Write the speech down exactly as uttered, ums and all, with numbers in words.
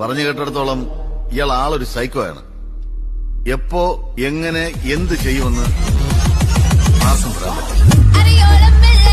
പറഞ്ഞു കേട്ടിടത്തോളം ഇയാൾ ആളൊരു സൈക്കോ ആണ്. എപ്പോ എങ്ങനെ എന്ത് ചെയ്യുമെന്ന് ആർക്കും പറയാൻ പറ്റില്ല.